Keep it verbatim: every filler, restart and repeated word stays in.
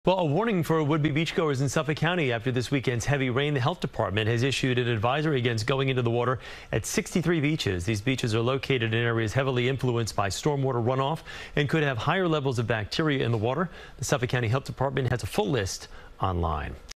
Well, a warning for would-be beachgoers in Suffolk County after this weekend's heavy rain. The health department has issued an advisory against going into the water at sixty-three beaches. These beaches are located in areas heavily influenced by stormwater runoff and could have higher levels of bacteria in the water. The Suffolk County Health Department has a full list online.